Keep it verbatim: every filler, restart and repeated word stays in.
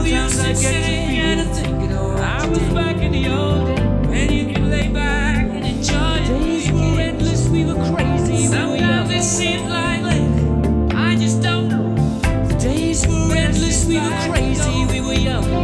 Sometimes I get to feel I was back in the old days, and you could lay back and enjoy it. Days were endless, we were crazy. Sometimes it seems like I just don't know. The days were endless, we were crazy, we were young.